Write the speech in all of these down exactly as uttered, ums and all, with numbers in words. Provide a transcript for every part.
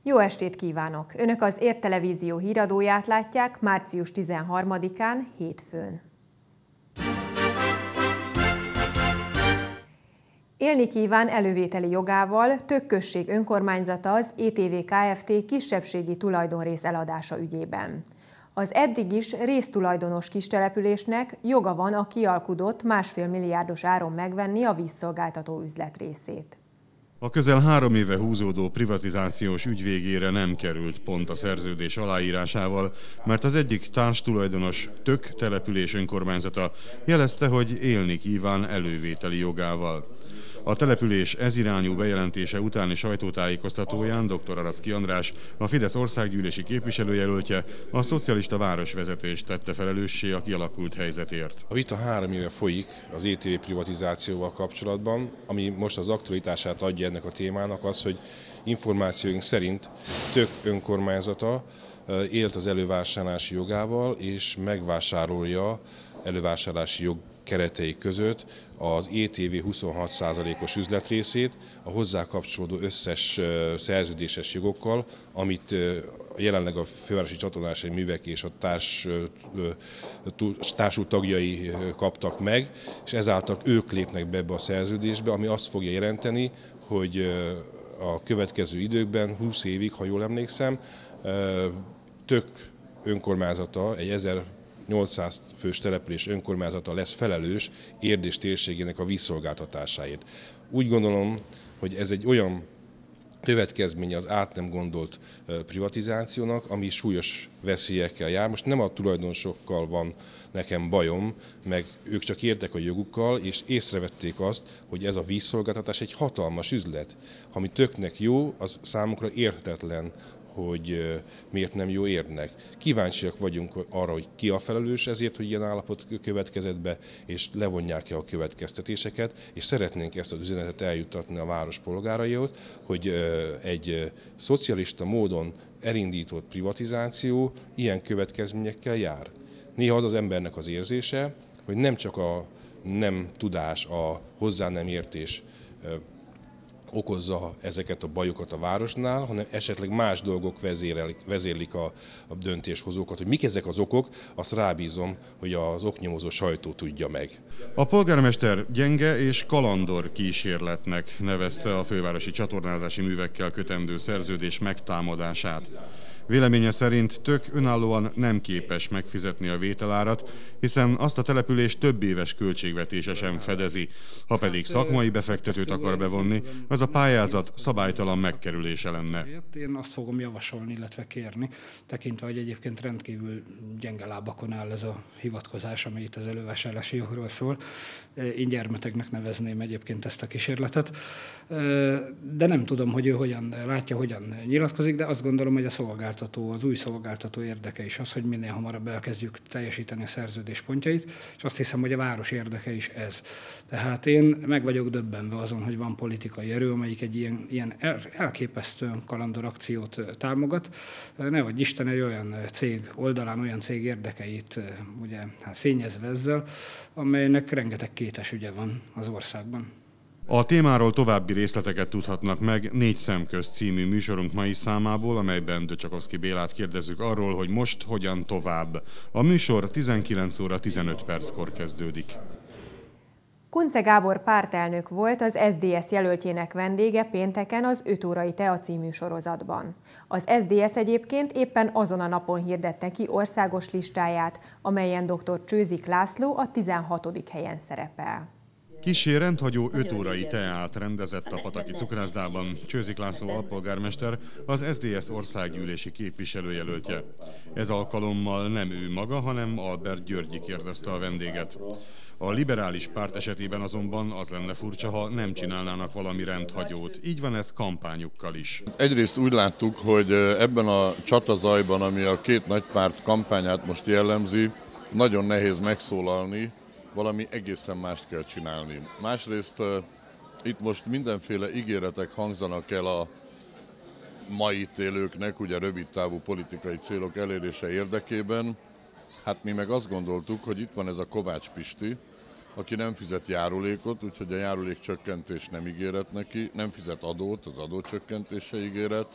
Jó estét kívánok! Önök az Ért Televízió híradóját látják március tizenharmadikán, hétfőn. Élni kíván elővételi jogával Tök község önkormányzata az é té vé Kft. Kisebbségi tulajdonrész eladása ügyében. Az eddig is résztulajdonos kistelepülésnek joga van a kialkudott másfél milliárdos áron megvenni a vízszolgáltató üzletrészét. A közel három éve húzódó privatizációs ügy végére nem került pont a szerződés aláírásával, mert az egyik társtulajdonos, Tök település önkormányzata jelezte, hogy élni kíván elővételi jogával. A település ezirányú bejelentése utáni sajtótájékoztatóján dr. Aracki András, a Fidesz országgyűlési képviselőjelöltje, a szocialista városvezetést tette felelőssé a kialakult helyzetért. A vita három éve folyik az é té vé privatizációval kapcsolatban, ami most az aktualitását adja ennek a témának az, hogy információink szerint Tök önkormányzata élt az elővásárlási jogával, és megvásárolja elővásárlási jog keretei között az é té vé huszonhat százalékos üzletrészét a hozzá kapcsolódó összes szerződéses jogokkal, amit jelenleg a fővárosi csatornázási művek és a társ, társult tagjai kaptak meg, és ezáltal ők lépnek be ebbe a szerződésbe, ami azt fogja jelenteni, hogy a következő időkben, húsz évig, ha jól emlékszem, Tök önkormányzata, egy ezernyolcszáz fős település önkormányzata lesz felelős Érdés térségének a vízszolgáltatásáért. Úgy gondolom, hogy ez egy olyan következménye az át nem gondolt privatizációnak, ami súlyos veszélyekkel jár. Most nem a tulajdonosokkal van nekem bajom, meg ők csak értek a jogukkal, és észrevették azt, hogy ez a vízszolgáltatás egy hatalmas üzlet. Ami Töknek jó, az számukra érthetetlen, hogy miért nem jó érnek. Kíváncsiak vagyunk arra, hogy ki a felelős ezért, hogy ilyen állapot következett be, és levonják-e a következtetéseket, és szeretnénk ezt az üzenetet eljuttatni a város polgáraihoz, hogy egy szocialista módon elindított privatizáció ilyen következményekkel jár. Néha az az embernek az érzése, hogy nem csak a nem tudás, a hozzá nem értés okozza ezeket a bajokat a városnál, hanem esetleg más dolgok vezérelik, vezérlik a, a döntéshozókat. Hogy mik ezek az okok, azt rábízom, hogy az oknyomozó sajtó tudja meg. A polgármester gyenge és kalandor kísérletnek nevezte a fővárosi csatornázási művekkel kötendő szerződés megtámadását. Véleménye szerint Tök önállóan nem képes megfizetni a vételárat, hiszen azt a település több éves költségvetése sem fedezi. Ha pedig szakmai befektetőt akar bevonni, az a pályázat szabálytalan megkerülése lenne. Én azt fogom javasolni, illetve kérni, tekintve, hogy egyébként rendkívül gyenge lábakon áll ez a hivatkozás, ami itt az elővásárlási jogról szól. Én gyermetegnek nevezném egyébként ezt a kísérletet. De nem tudom, hogy ő hogyan látja, hogyan nyilatkozik, de azt gondolom, hogy a szolgáltató az új szolgáltató érdeke is az, hogy minél hamarabb elkezdjük teljesíteni a szerződés pontjait, és azt hiszem, hogy a város érdeke is ez. Tehát én meg vagyok döbbenve azon, hogy van politikai erő, amelyik egy ilyen, ilyen elképesztő kalandor akciót támogat. Nehogy Isten egy olyan cég oldalán olyan cég érdekeit ugye, hát fényezve ezzel, amelynek rengeteg kétes ügye van az országban. A témáról további részleteket tudhatnak meg Négy szemközt című műsorunk mai számából, amelyben Döcsakovszky Bélát kérdezzük arról, hogy most hogyan tovább. A műsor tizenkilenc óra tizenöt perckor kezdődik. Kunce Gábor pártelnök volt az es zé dé es jelöltjének vendége pénteken az öt órai Tea című sorozatban. Az es zé dé es egyébként éppen azon a napon hirdette ki országos listáját, amelyen dr. Csőzik László a tizenhatodik helyen szerepel. Kissé rendhagyó öt órai teát rendezett a Pataki cukrászdában Csőzik László alpolgármester, az es zé dé es országgyűlési képviselőjelöltje. Ez alkalommal nem ő maga, hanem Albert Györgyi kérdezte a vendéget. A liberális párt esetében azonban az lenne furcsa, ha nem csinálnának valami rendhagyót. Így van ez kampányukkal is. Egyrészt úgy láttuk, hogy ebben a csatazajban, ami a két nagypárt kampányát most jellemzi, nagyon nehéz megszólalni, valami egészen mást kell csinálni. Másrészt uh, itt most mindenféle ígéretek hangzanak el a mai itt élőknek, ugye rövidtávú politikai célok elérése érdekében. Hát mi meg azt gondoltuk, hogy itt van ez a Kovács Pisti, aki nem fizet járulékot, úgyhogy a járulékcsökkentés nem ígéret neki, nem fizet adót, az adócsökkentése ígéret,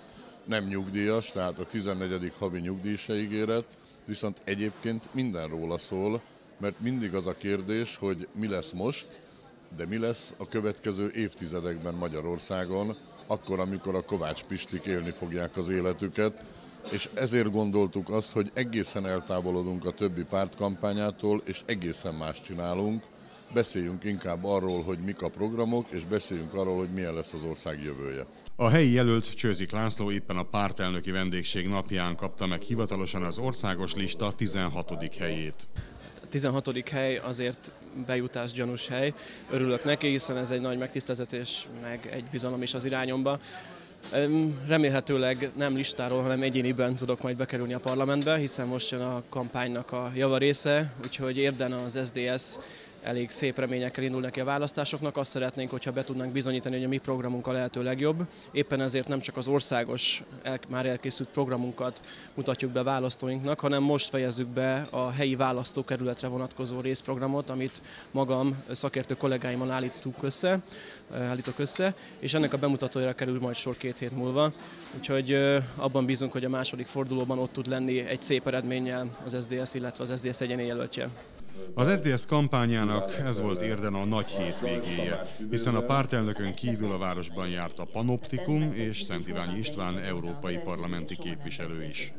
nem nyugdíjas, tehát a tizennegyedik havi nyugdíj se ígéret, viszont egyébként minden róla szól, mert mindig az a kérdés, hogy mi lesz most, de mi lesz a következő évtizedekben Magyarországon, akkor, amikor a Kovács Pistik élni fogják az életüket, és ezért gondoltuk azt, hogy egészen eltávolodunk a többi párt kampányától, és egészen más csinálunk. Beszéljünk inkább arról, hogy mik a programok, és beszéljünk arról, hogy milyen lesz az ország jövője. A helyi jelölt Csőzik László éppen a pártelnöki vendégség napján kapta meg hivatalosan az országos lista tizenhatodik helyét. A tizenhatodik hely azért bejutás gyanús hely. Örülök neki, hiszen ez egy nagy megtiszteltetés, meg egy bizalom is az irányomba. Remélhetőleg nem listáról, hanem egyéniben tudok majd bekerülni a parlamentbe, hiszen most jön a kampánynak a javarésze, úgyhogy érden az es zé dé es elég szép reményekkel indul neki a választásoknak. Azt szeretnénk, hogyha be tudnánk bizonyítani, hogy a mi programunk a lehető legjobb. Éppen ezért nem csak az országos, el, már elkészült programunkat mutatjuk be választóinknak, hanem most fejezzük be a helyi választókerületre vonatkozó részprogramot, amit magam szakértő kollégáimmal állítunk össze, állítok össze, és ennek a bemutatójára kerül majd sor két hét múlva. Úgyhogy abban bízunk, hogy a második fordulóban ott tud lenni egy szép eredménnyel az es zé dé es, illetve az es zé dé es egyéni jelöltje. Az es zé dé es kampányának ez volt Érden a nagy hétvégéje, hiszen a pártelnökön kívül a városban járt a Panoptikum és Szent Iványi István európai parlamenti képviselő is.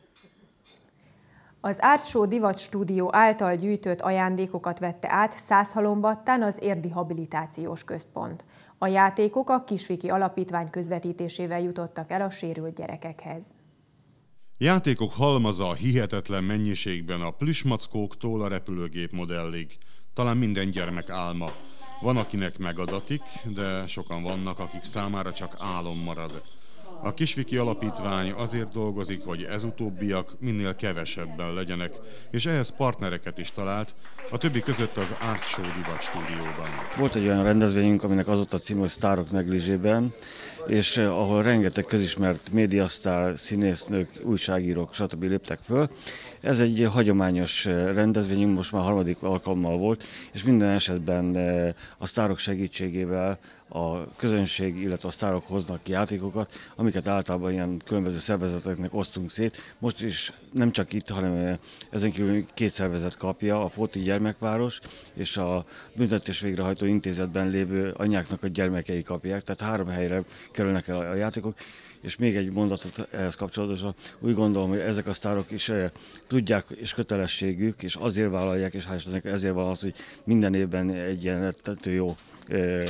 Az Art Show Divat Stúdió által gyűjtött ajándékokat vette át Szászhalombattán az Érdi Habilitációs Központ. A játékok a Kisviki Alapítvány közvetítésével jutottak el a sérült gyerekekhez. Játékok halmaza hihetetlen mennyiségben a plüssmackóktól a repülőgép modellig. Talán minden gyermek álma. Van, akinek megadatik, de sokan vannak, akik számára csak álom marad. A Kisviki Alapítvány azért dolgozik, hogy ez utóbbiak minél kevesebben legyenek, és ehhez partnereket is talált, a többi között az Art Show Divat Stúdióban. Volt egy olyan rendezvényünk, aminek az ott a cím, hogy Sztárok negligében, és eh, ahol rengeteg közismert médiasztár, színésznők, újságírók, stb. Léptek föl. Ez egy hagyományos rendezvényünk, most már harmadik alkalommal volt, és minden esetben eh, a sztárok segítségével a közönség, illetve a sztárok hoznak ki játékokat, amiket általában ilyen különböző szervezeteknek osztunk szét. Most is nem csak itt, hanem ezen kívül két szervezet kapja, a Fóti Gyermekváros és a Büntetés Végrehajtó Intézetben lévő anyáknak a gyermekei kapják, tehát három helyre kerülnek el a játékok. És még egy mondatot ehhez kapcsolatosan, úgy gondolom, hogy ezek a sztárok is eh, tudják, és kötelességük, és azért vállalják, és hál' Istennek ezért van az, hogy minden évben egy ilyen rettentő jó eh,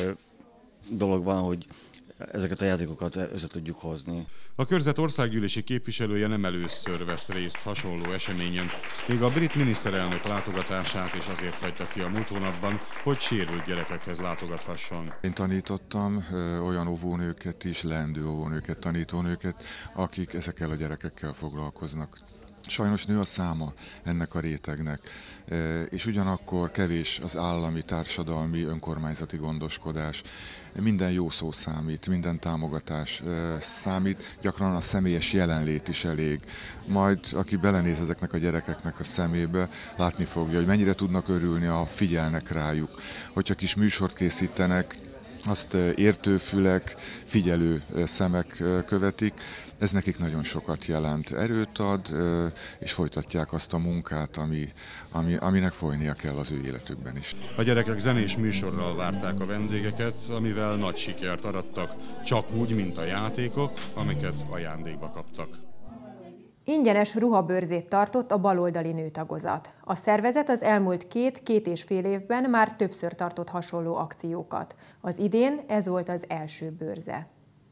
dolog van, hogy ezeket a játékokat össze tudjuk hozni. A körzet országgyűlési képviselője nem először vesz részt hasonló eseményen. Még a brit miniszterelnök látogatását is azért hagyta ki a múlt hónapban, hogy sérült gyerekekhez látogathasson. Én tanítottam ö, olyan óvónőket is, leendő óvónőket, tanítónőket, akik ezekkel a gyerekekkel foglalkoznak. Sajnos nő a száma ennek a rétegnek, és ugyanakkor kevés az állami, társadalmi, önkormányzati gondoskodás. Minden jó szó számít, minden támogatás számít, gyakran a személyes jelenlét is elég. Majd aki belenéz ezeknek a gyerekeknek a szemébe, látni fogja, hogy mennyire tudnak örülni, ha figyelnek rájuk. Hogyha kis műsort készítenek, azt értő fülek, figyelő szemek követik. Ez nekik nagyon sokat jelent, erőt ad, és folytatják azt a munkát, ami, ami, aminek folynia kell az ő életükben is. A gyerekek zenés műsorral várták a vendégeket, amivel nagy sikert arattak, csak úgy, mint a játékok, amiket ajándékba kaptak. Ingyenes ruhabőrzét tartott a baloldali nőtagozat. A szervezet az elmúlt két-két és fél évben már többször tartott hasonló akciókat. Az idén ez volt az első bőrze.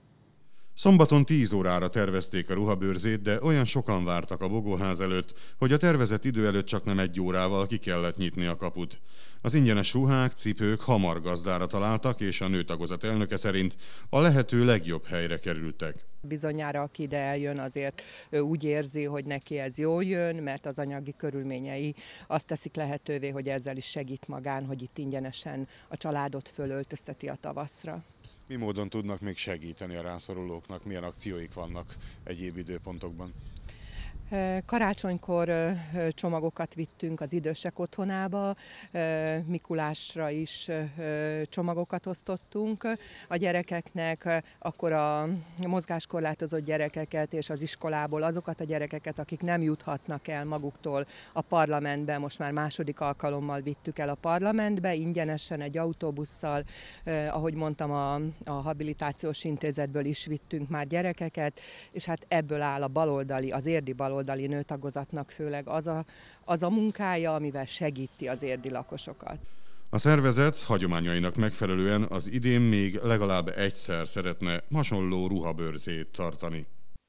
Szombaton tíz órára tervezték a ruhabőrzét, de olyan sokan vártak a bogóház előtt, hogy a tervezett idő előtt csak nem egy órával ki kellett nyitni a kaput. Az ingyenes ruhák, cipők hamar gazdára találtak, és a nőtagozat elnöke szerint a lehető legjobb helyre kerültek. Bizonyára, aki ide eljön, azért úgy érzi, hogy neki ez jól jön, mert az anyagi körülményei azt teszik lehetővé, hogy ezzel is segít magán, hogy itt ingyenesen a családot fölöltözteti a tavaszra. Mi módon tudnak még segíteni a rászorulóknak, milyen akcióik vannak egyéb időpontokban? Karácsonykor csomagokat vittünk az idősek otthonába, Mikulásra is csomagokat osztottunk a gyerekeknek, akkor a mozgáskorlátozott gyerekeket és az iskolából azokat a gyerekeket, akik nem juthatnak el maguktól a parlamentbe, most már második alkalommal vittük el a parlamentbe, ingyenesen egy autóbusszal, ahogy mondtam, a, a habilitációs intézetből is vittünk már gyerekeket, és hát ebből áll a baloldali, az érdi baloldali oldali nőtagozatnak főleg az a, az a munkája, amivel segíti az érdi lakosokat. A szervezet hagyományainak megfelelően az idén még legalább egyszer szeretne hasonló ruhabörzét tartani.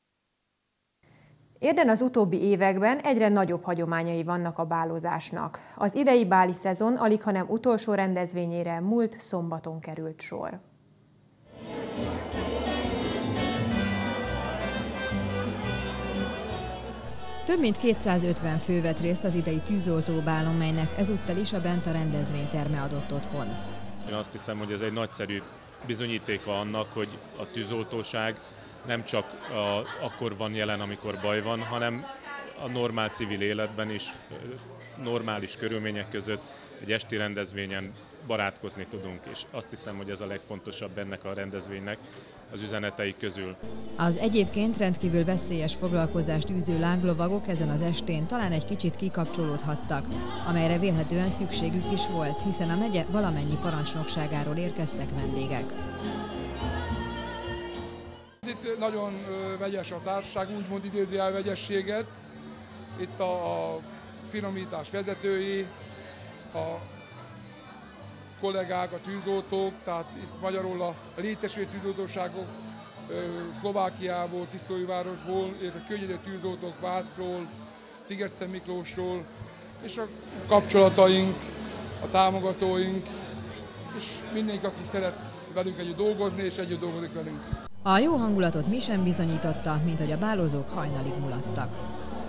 Érden az utóbbi években egyre nagyobb hagyományai vannak a bálozásnak. Az idei báli szezon alighanem utolsó rendezvényére múlt szombaton került sor. Több mint kétszázötven fő vett részt az idei tűzoltóbálon, melynek ezúttal is a Benta rendezvényterme adott otthont. Én azt hiszem, hogy ez egy nagyszerű bizonyítéka annak, hogy a tűzoltóság nem csak a, akkor van jelen, amikor baj van, hanem a normál civil életben is, normális körülmények között egy esti rendezvényen barátkozni tudunk, és azt hiszem, hogy ez a legfontosabb ennek a rendezvénynek az üzenetei közül. Az egyébként rendkívül veszélyes foglalkozást űző lánglovagok ezen az estén talán egy kicsit kikapcsolódhattak, amelyre vélhetően szükségük is volt, hiszen a megye valamennyi parancsnokságáról érkeztek vendégek. Itt nagyon vegyes a társaság, úgymond idézi el vegyességet. Itt a, a finomítás vezetői, a kollégák, a tűzoltók, tehát itt magyarul a létesítő tűzoltóságok Szlovákiából, Tiszóújvárosból, illetve környező tűzoltók Vácról, Szigetszentmiklósról, és a kapcsolataink, a támogatóink, és mindenki, aki szeret velünk együtt dolgozni, és együtt dolgozik velünk. A jó hangulatot mi sem bizonyította, mint hogy a bálozók hajnalig mulattak.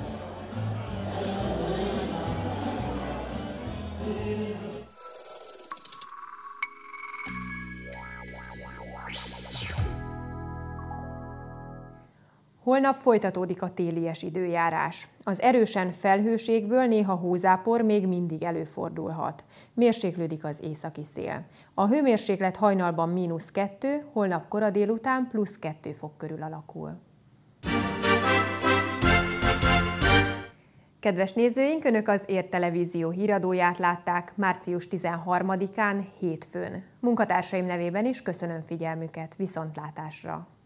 Holnap folytatódik a télies időjárás. Az erősen felhőségből néha hózápor még mindig előfordulhat. Mérséklődik az északi szél. A hőmérséklet hajnalban mínusz kettő, holnap kora délután plusz kettő fok körül alakul. Kedves nézőink, Önök az Érd Televízió híradóját látták március tizenharmadikán, hétfőn. Munkatársaim nevében is köszönöm figyelmüket, viszontlátásra!